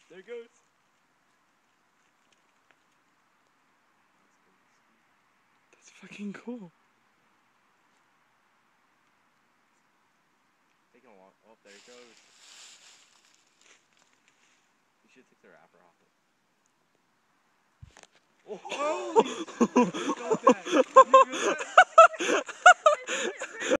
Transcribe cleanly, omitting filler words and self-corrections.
There it goes. That's fucking cool. Taking a long. Oh, there it goes. You should take the wrapper off it. Oh, holy!